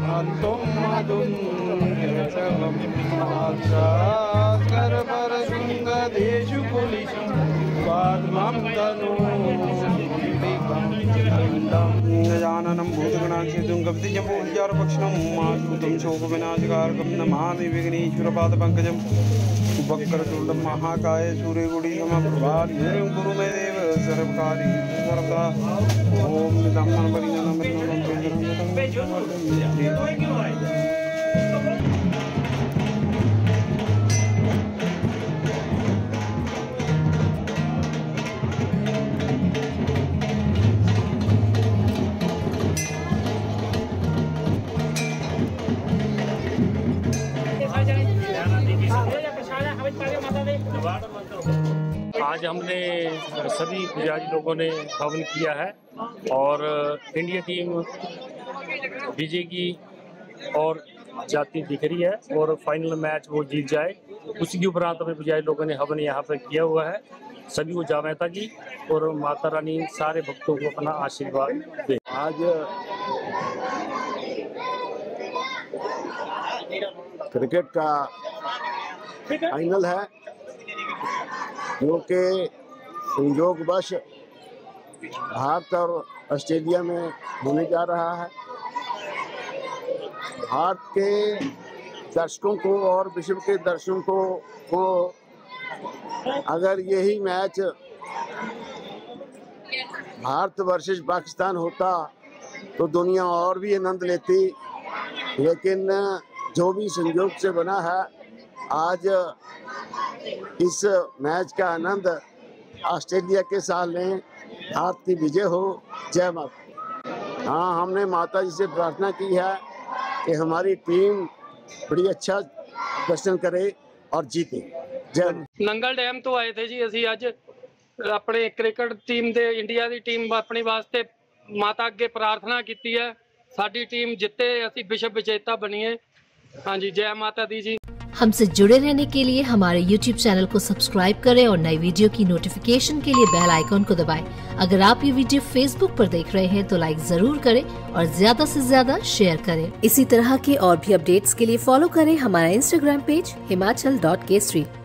अंतुम मधुन्यतमं साक्षात्करपरशृङ्गदेषु कुलिशं स्वात्मं गजाननं भूतगणाक्षेतुं कपितजम्बूफलचारुभक्षणं मासूतं शोकविनाशकारकं नमामि विघ्नेश्वरपादपङ्कजं वक्रतुण्डं महाकाय सूर्यकोटिसमप्रभा गुरु मे देव सर्वकार्य सर्वदा ओम आज हमने सभी पुजारी लोगों ने हवन किया है और इंडिया टीम विजयी और जाती दिख रही है और फाइनल मैच वो जीत जाए, उसी के उपरांत हमें पुजारी लोगों ने हवन यहाँ पर किया हुआ है। सभी को जामाता जी और माता रानी सारे भक्तों को अपना आशीर्वाद दे। आज क्रिकेट का फाइनल है जो कि संयोगवश भारत और ऑस्ट्रेलिया में होने जा रहा है। भारत के दर्शकों को और विश्व के दर्शकों को अगर यही मैच भारत वर्सेस पाकिस्तान होता तो दुनिया और भी आनंद लेती, लेकिन जो भी संयोग से बना है आज इस मैच का आनंद ऑस्ट्रेलिया के साथ लें। भारत की विजय हो। जय माता। हाँ, हमने माता जी से प्रार्थना की है कि हमारी टीम बड़ी अच्छा प्रदर्शन करे और जीते। जय। नंगल डैम तो आए थे जी ਅਸੀਂ ਅੱਜ ਆਪਣੇ ਕ੍ਰਿਕਟ ਟੀਮ ਦੇ ਇੰਡੀਆ ਦੀ ਟੀਮ ਆਪਣੇ ਵਾਸਤੇ ਮਾਤਾ ਅੱਗੇ ਪ੍ਰਾਰਥਨਾ ਕੀਤੀ ਹੈ ਸਾਡੀ ਟੀਮ ਜਿੱਤੇ ਅਸੀਂ ਵਿਸ਼ਵ ਵਿਜੇਤਾ ਬਣੀਏ। ਹਾਂਜੀ जय माता दी जी। हमसे जुड़े रहने के लिए हमारे YouTube चैनल को सब्सक्राइब करें और नई वीडियो की नोटिफिकेशन के लिए बेल आइकॉन को दबाएं। अगर आप ये वीडियो Facebook पर देख रहे हैं तो लाइक जरूर करें और ज्यादा से ज्यादा शेयर करें। इसी तरह के और भी अपडेट्स के लिए फॉलो करें हमारा Instagram पेज himachal.k3।